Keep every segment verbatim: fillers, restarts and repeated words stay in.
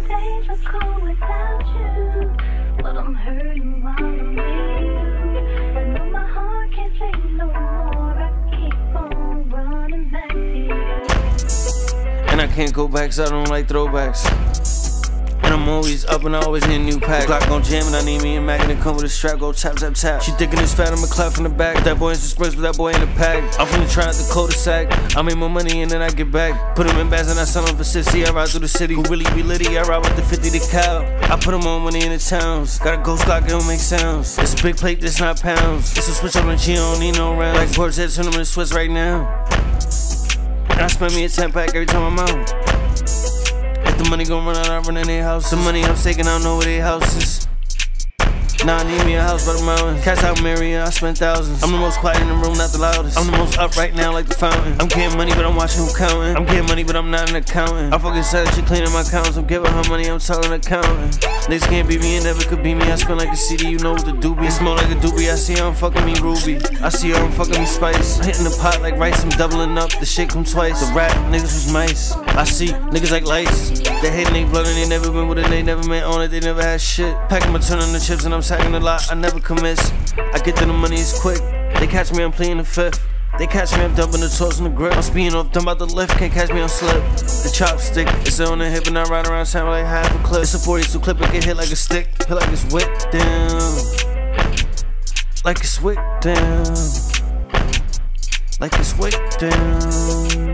days are cold without you, but I'm hurting while I'm with you. I know my heart can't take no more. I keep on running back to you. And I can't go back 'cause I don't like throwbacks. And I'm always up and I always need a new pack. Glock gon' jam and I need me a Mac and it come with a strap. Go tap tap tap. She thinking it's fat, I'ma clap from the back. That boy in some sprints, but that boy in the pack. I'm finna try out the cul-de-sac. I make more money and then I get back. Put them in bags and I sell them for sixty. I ride through the city. Who really be litty? I ride with the fifty to cow. I put them on money in the towns. Got a ghost Glock, it don't make sounds. It's a big plate, that's not pounds. It's a switch on the G, I don't need no rounds. Like Porch head, turn them in the Swiss right now. And I spend me a ten pack every time I'm out. If the money gon' run out, I run in their house. The money I'm taking, I don't know where their house is. Nah, I need me a house by the mountains. Cash out Marion, I spent thousands. I'm the most quiet in the room, not the loudest. I'm the most up right now, like the fountain. I'm getting money, but I'm watching who counting. I'm getting money, but I'm not an accountant. I fucking said she cleaning my accounts. I'm giving her money, I'm telling accountant. Niggas can't beat me and never could beat me. I spend like a C D, you know what the doobie. It smell like a doobie. I see her, I'm fucking me Ruby. I see her, I'm fucking me Spice. I'm hitting the pot like rice, I'm doubling up. The shit come twice. The rap niggas was mice. I see niggas like lights. They hating they blood and they never been with it. They never been on it, they never had shit. Packing my turn on the chips and I'm sacking a lot. I never can miss. I get to the money, it's quick. They catch me, I'm pleading the fifth. They catch me, I'm dumping the toes in the grip. I'm speeding off, dumb about the lift, can't catch me on slip. The chopstick, it's on the hip and I ride around town like half a clip. It's a forty-two clip, it get hit like a stick. Hit like it's whipped down. Like it's whipped down. Like it's whipped down.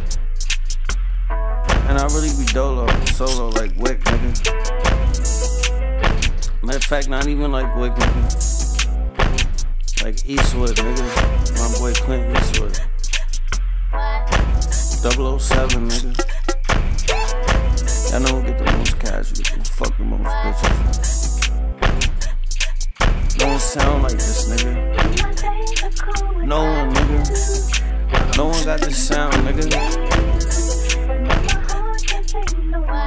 And I really be dolo, solo like Wick, nigga. Matter of fact, not even like Wick, nigga. Like Eastwood, nigga. My boy Clint Eastwood. double oh seven, nigga. Y'all know who get the most cash, who get the fuck the most bitches. No one sound like this, nigga. No one, nigga. No one got this sound, nigga.